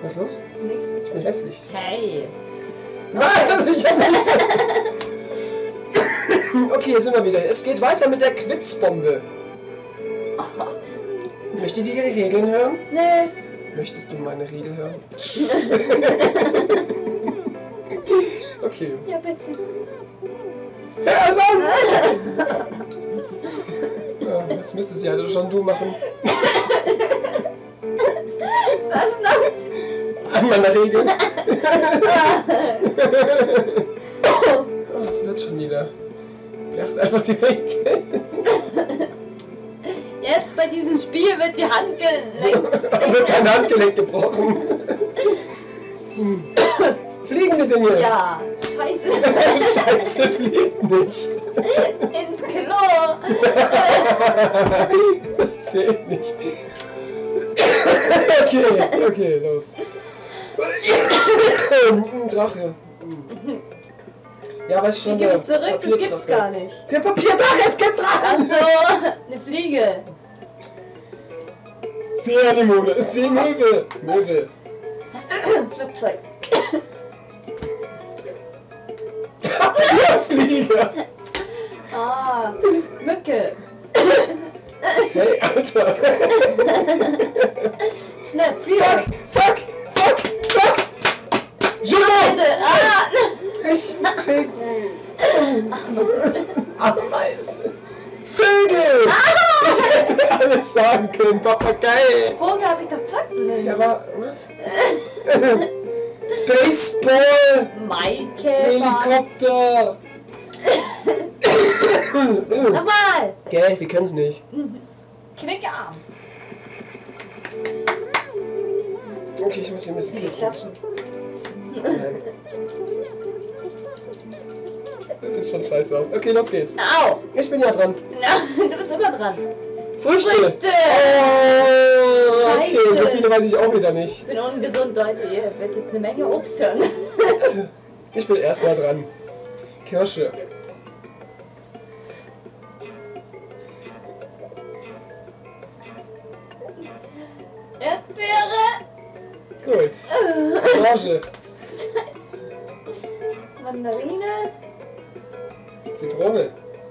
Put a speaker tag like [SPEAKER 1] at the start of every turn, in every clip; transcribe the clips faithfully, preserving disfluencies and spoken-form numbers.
[SPEAKER 1] Was ist los?
[SPEAKER 2] Nix.
[SPEAKER 1] Ich bin hässlich.
[SPEAKER 2] Hey.
[SPEAKER 1] Was? Ich hab nicht. Okay, hier sind wir wieder. Es geht weiter mit der Quiz-Bombe. Möchtet ihr die Regeln hören?
[SPEAKER 2] Nee.
[SPEAKER 1] Möchtest du meine Rede hören? Okay.
[SPEAKER 2] Ja, bitte.
[SPEAKER 1] Ja, also! Ja, das müsstest ja schon du machen.
[SPEAKER 2] Was noch?
[SPEAKER 1] An meiner Regel. Oh, das wird schon wieder. Beacht einfach die Regeln.
[SPEAKER 2] Jetzt bei diesem Spiel wird die Hand gelenkt.
[SPEAKER 1] Wird kein Handgelenk gebrochen. Fliegende Dinge.
[SPEAKER 2] Ja, scheiße.
[SPEAKER 1] Scheiße, fliegt nicht.
[SPEAKER 2] Ins Klo.
[SPEAKER 1] Das zählt nicht. Okay, okay, los. Ein Drache. Ja, weißt du schon,
[SPEAKER 2] Die gebe ich
[SPEAKER 1] der
[SPEAKER 2] zurück, das gibt's gar nicht.
[SPEAKER 1] Der Papierdrache, es gibt
[SPEAKER 2] Ach
[SPEAKER 1] Drachen!
[SPEAKER 2] so, eine Fliege.
[SPEAKER 1] Seeanemone, Seemöwe, Möwe.
[SPEAKER 2] Flugzeug.
[SPEAKER 1] Papierflieger.
[SPEAKER 2] Ah, Mücke.
[SPEAKER 1] Hey, Alter.
[SPEAKER 2] Schnell, Fliege.
[SPEAKER 1] Fuck, fuck, fuck, fuck. Jumbo.
[SPEAKER 2] Ah,
[SPEAKER 1] Ich fick. Ameise. Vögel. Ich hätte alles sagen können. Papagei.
[SPEAKER 2] Vogel habe ich doch gesagt.
[SPEAKER 1] Ja, aber was? Baseball.
[SPEAKER 2] Maikäfer.
[SPEAKER 1] Helikopter.
[SPEAKER 2] Nochmal.
[SPEAKER 1] Gell, wir können es nicht.
[SPEAKER 2] Knickarm.
[SPEAKER 1] Okay, ich muss hier ein bisschen
[SPEAKER 2] Die
[SPEAKER 1] klicken.
[SPEAKER 2] klatschen.
[SPEAKER 1] Nein. Das sieht schon scheiße aus. Okay, los geht's.
[SPEAKER 2] Au.
[SPEAKER 1] Ich bin ja dran.
[SPEAKER 2] Na, du bist immer dran.
[SPEAKER 1] Früchte.
[SPEAKER 2] Früchte.
[SPEAKER 1] Oh, okay,
[SPEAKER 2] Scheiße.
[SPEAKER 1] so viele weiß ich auch wieder nicht.
[SPEAKER 2] Ich bin ungesund, Leute. Ihr werdet jetzt eine Menge Obst hören.
[SPEAKER 1] Ich bin erstmal dran. Kirsche.
[SPEAKER 2] Erdbeere.
[SPEAKER 1] Gut. Orange.
[SPEAKER 2] Scheiße. Mandarine.
[SPEAKER 1] Zitrone.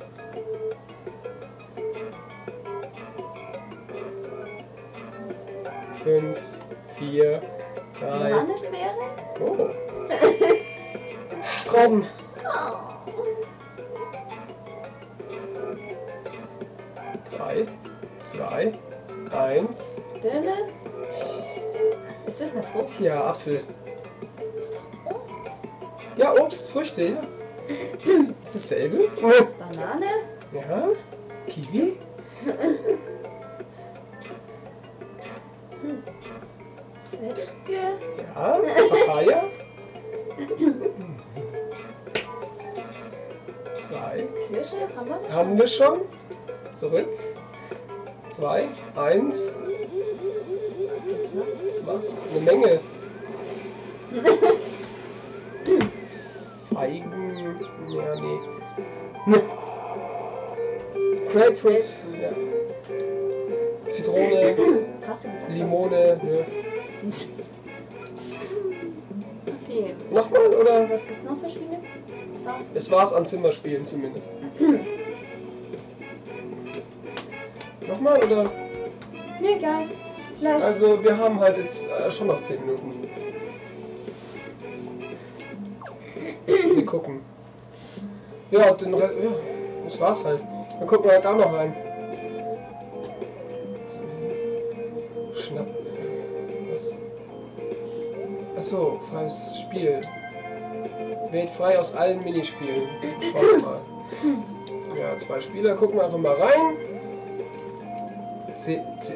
[SPEAKER 1] Fünf, vier, drei.
[SPEAKER 2] Johannisbeere.
[SPEAKER 1] Oh. Trauben.
[SPEAKER 2] Oh.
[SPEAKER 1] Drei, zwei, eins.
[SPEAKER 2] Birne. Ist das eine Frucht?
[SPEAKER 1] Ja, Apfel.
[SPEAKER 2] Obst.
[SPEAKER 1] Ja, Obst, Früchte, ja. Ist dasselbe?
[SPEAKER 2] Banane.
[SPEAKER 1] Ja. Kiwi.
[SPEAKER 2] Zwetschge.
[SPEAKER 1] Ja. Papaya. Zwei.
[SPEAKER 2] Kirsche. Haben wir das?
[SPEAKER 1] Haben wir schon. Zurück. Zwei, eins.
[SPEAKER 2] Was gibt's noch?
[SPEAKER 1] Das war's. Eine Menge. Feigen. Ja, nee. Grapefruit. Ja. Zitrone.
[SPEAKER 2] Hast du gesagt?
[SPEAKER 1] Limone. Ne.
[SPEAKER 2] Okay.
[SPEAKER 1] Nochmal, oder?
[SPEAKER 2] Was gibt's noch für Spiele? Das war's.
[SPEAKER 1] Es war's an Zimmerspielen zumindest. Nochmal, oder?
[SPEAKER 2] Mir egal. Vielleicht.
[SPEAKER 1] Also, wir haben halt jetzt äh, schon noch zehn Minuten. Wir gucken. Ja, den Rest. Ja, das war's halt. Dann gucken wir halt da noch rein. Schnapp. Was? Achso, freies Spiel. Wählt frei aus allen Minispielen. Schauen wir mal. Ja, zwei Spieler. Gucken wir einfach mal rein. Se, se,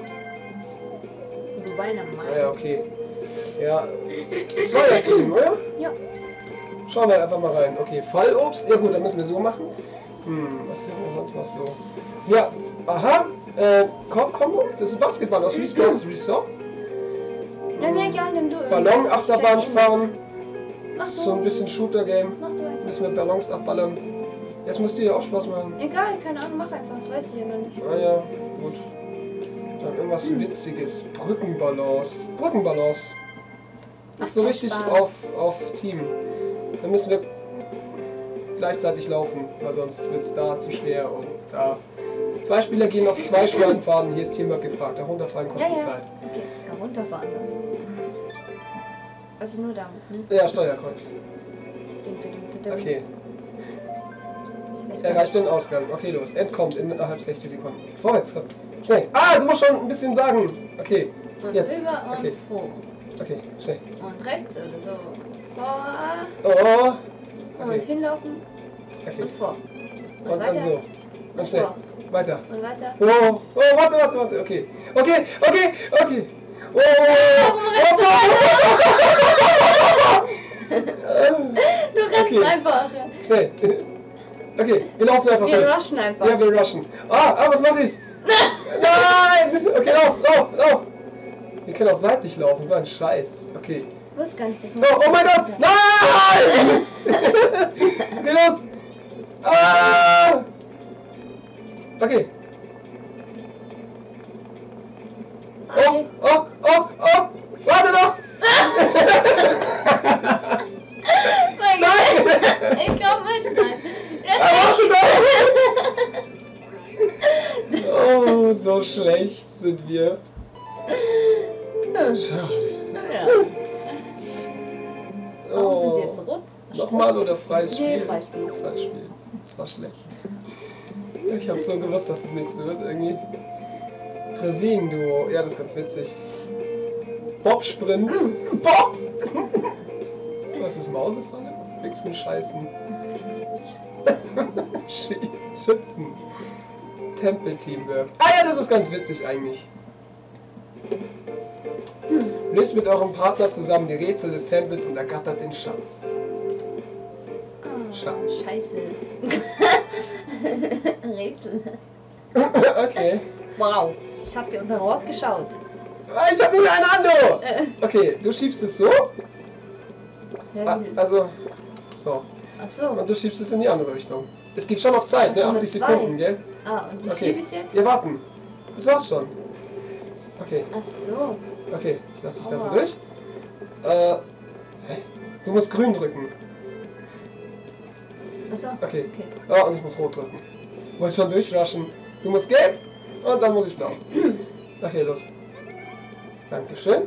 [SPEAKER 2] Wobei, na
[SPEAKER 1] ah
[SPEAKER 2] mal.
[SPEAKER 1] ja, okay. Ja, Zweier-Team, oder?
[SPEAKER 2] Ja.
[SPEAKER 1] Schauen wir einfach mal rein. Okay, Fallobst. Ja gut, dann müssen wir so machen. Hm, was haben wir sonst noch so? Ja, aha. Äh, Kom- Kombo. Das ist Basketball aus Respawn's Resort.
[SPEAKER 2] Ja, mir egal, nimm du irgendwas.
[SPEAKER 1] Ballon,
[SPEAKER 2] Ich
[SPEAKER 1] Achterbahn
[SPEAKER 2] kenn eh
[SPEAKER 1] fahren.
[SPEAKER 2] nichts. Mach du.
[SPEAKER 1] So ein bisschen Shooter-Game.
[SPEAKER 2] Mach du einfach.
[SPEAKER 1] Müssen wir Ballons abballern. Jetzt muss dir ja auch Spaß machen.
[SPEAKER 2] Egal, keine Ahnung, mach einfach. Das weiß ich ja noch nicht.
[SPEAKER 1] Ah ja, gut. Dann irgendwas Witziges. Brückenbalance. Brückenbalance. Das ist so richtig auf, auf Team. Dann müssen wir gleichzeitig laufen, weil sonst wird es da zu schwer und da. Zwei Spieler gehen auf zwei schmalen Pfaden, hier ist Teamwork gefragt. Herunterfallen kostet
[SPEAKER 2] ja, ja.
[SPEAKER 1] Zeit.
[SPEAKER 2] Okay, herunterfahren lassen. Also nur damit, ne?
[SPEAKER 1] Ja, Steuerkreuz.
[SPEAKER 2] Ding, ding, ding, ding.
[SPEAKER 1] Okay,
[SPEAKER 2] Ich weiß gar
[SPEAKER 1] erreicht den Ausgang. Okay, los, entkommt innerhalb sechzig Sekunden. Vorwärts, komm. Schnell. Ah, du musst schon ein bisschen sagen. Okay,
[SPEAKER 2] nicht. Und
[SPEAKER 1] jetzt.
[SPEAKER 2] rüber und
[SPEAKER 1] Okay.
[SPEAKER 2] vor.
[SPEAKER 1] Okay, schnell.
[SPEAKER 2] Und rechts oder so. Vor.
[SPEAKER 1] Oh,
[SPEAKER 2] Und
[SPEAKER 1] okay,
[SPEAKER 2] hinlaufen
[SPEAKER 1] okay.
[SPEAKER 2] und vor. Und,
[SPEAKER 1] Und
[SPEAKER 2] weiter.
[SPEAKER 1] dann so. Und schnell.
[SPEAKER 2] Vor.
[SPEAKER 1] Weiter.
[SPEAKER 2] Und weiter.
[SPEAKER 1] Oh, oh, warte, warte, warte. Okay, okay, okay, okay. Oh, oh, oh, oh,
[SPEAKER 2] Du rennst
[SPEAKER 1] Okay.
[SPEAKER 2] einfach.
[SPEAKER 1] schnell. Okay, wir laufen einfach
[SPEAKER 2] Wir
[SPEAKER 1] durch.
[SPEAKER 2] rushen einfach.
[SPEAKER 1] Ja, wir rushen. Ah, ah, was mache ich? Nein! Okay, lauf, lauf, lauf. Wir können auch seitlich laufen, so ein Scheiß. Okay.
[SPEAKER 2] Ich wusste gar nicht, dass man...
[SPEAKER 1] Oh, oh mein Gott! Nein! Okay, los! Ah! Okay. Oh, oh, oh, oh! Warte doch!
[SPEAKER 2] Mein Gott. Ich komm mit. Nein.
[SPEAKER 1] Ah, warte doch! Oh, so schlecht sind wir. Schade.
[SPEAKER 2] Ja. Warum sind die
[SPEAKER 1] Oh.
[SPEAKER 2] jetzt rot?
[SPEAKER 1] Nochmal oder freies Spiel?
[SPEAKER 2] Nee, Freispiel.
[SPEAKER 1] Freies Spiel. Das war schlecht. Ich hab so gewusst, dass das nächste wird irgendwie. Drasin-Duo. Ja, das ist ganz witzig. Bob-Sprint. Bob! Was ist Mausefalle? Wichsen, Scheißen. Sch- Schützen. Tempel-Teamwork. Ah ja, das ist ganz witzig eigentlich. Löst mit eurem Partner zusammen die Rätsel des Tempels und ergattert den Schatz.
[SPEAKER 2] Oh,
[SPEAKER 1] Schatz.
[SPEAKER 2] Scheiße. Rätsel.
[SPEAKER 1] Okay.
[SPEAKER 2] Wow. Ich hab dir unter den Rock geschaut.
[SPEAKER 1] Ah, ich hab nicht mehr ein Ando!
[SPEAKER 2] Äh.
[SPEAKER 1] Okay, du schiebst es so.
[SPEAKER 2] Ja,
[SPEAKER 1] Ah,
[SPEAKER 2] wie-
[SPEAKER 1] also, so.
[SPEAKER 2] Ach so.
[SPEAKER 1] Und du schiebst es in die andere Richtung. Es geht schon auf Zeit, ne?
[SPEAKER 2] Ach so,
[SPEAKER 1] achtzig
[SPEAKER 2] mit zwei.
[SPEAKER 1] Sekunden, gell?
[SPEAKER 2] Ah, und wie
[SPEAKER 1] Okay.
[SPEAKER 2] schieb ich's jetzt?
[SPEAKER 1] Wir warten. Das war's schon. Okay,
[SPEAKER 2] Ach so.
[SPEAKER 1] okay. Ich lass dich da so
[SPEAKER 2] Aua.
[SPEAKER 1] durch. Äh, hä? Du musst grün drücken.
[SPEAKER 2] Ach so.
[SPEAKER 1] Okay.
[SPEAKER 2] Okay.
[SPEAKER 1] Ah, und ich muss rot drücken. Wollte schon durchrushen. Du musst gelb und dann muss ich blau. Okay, los. Dankeschön.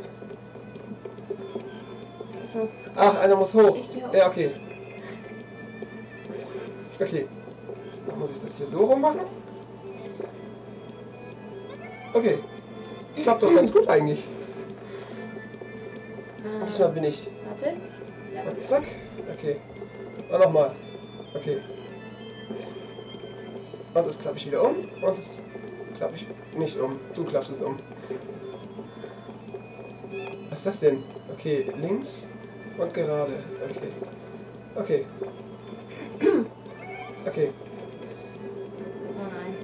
[SPEAKER 2] Ach so.
[SPEAKER 1] Ach, einer muss hoch.
[SPEAKER 2] Ich geh hoch.
[SPEAKER 1] Ja, okay. Okay. Dann muss ich das hier so rum machen. Okay. Klappt doch ganz gut eigentlich.
[SPEAKER 2] Ah,
[SPEAKER 1] Diesmal bin ich.
[SPEAKER 2] warte.
[SPEAKER 1] Und zack. Okay. Und nochmal. Okay. Und das klappe ich wieder um. Und das klappe ich nicht um. Du klappst es um. Was ist das denn? Okay, links und gerade. Okay. Okay. Okay.
[SPEAKER 2] Oh nein.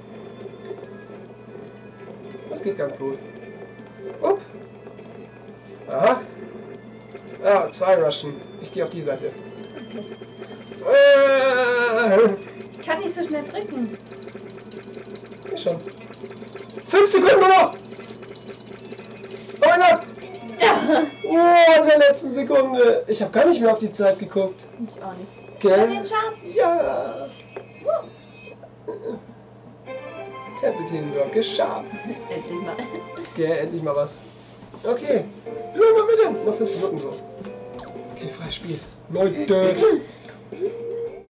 [SPEAKER 1] Das geht ganz gut. Upp. Aha. Ah, zwei rushen. Ich gehe auf die Seite.
[SPEAKER 2] Okay.
[SPEAKER 1] Äh,
[SPEAKER 2] Ich kann nicht so schnell drücken.
[SPEAKER 1] Geh schon. Fünf Sekunden nur noch! Oh mein Gott!
[SPEAKER 2] Ja.
[SPEAKER 1] Oh, in der letzten Sekunde. Ich habe gar nicht mehr auf die Zeit geguckt.
[SPEAKER 2] Ich auch nicht.
[SPEAKER 1] Gell?
[SPEAKER 2] Den Schatz.
[SPEAKER 1] Ja. Tempel-Teamwork geschafft.
[SPEAKER 2] Endlich mal.
[SPEAKER 1] Gell, endlich mal was. Okay. Wie lange haben wir denn? Noch fünf Minuten so. Okay, freies Spiel. Leute.